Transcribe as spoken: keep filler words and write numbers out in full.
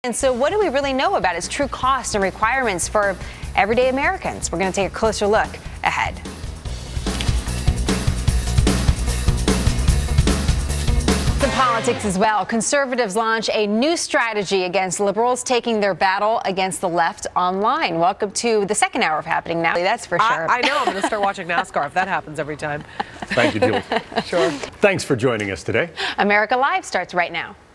And so what do we really know about its true cost and requirements for everyday Americans? We're going to take a closer look ahead. Some politics as well. Conservatives launch a new strategy against liberals taking their battle against the left online. Welcome to the second hour of Happening Now. That's for sure. I, I know. I'm going to start watching NASCAR if that happens every time. Thank you, Jules. Sure. Thanks for joining us today. America Live starts right now.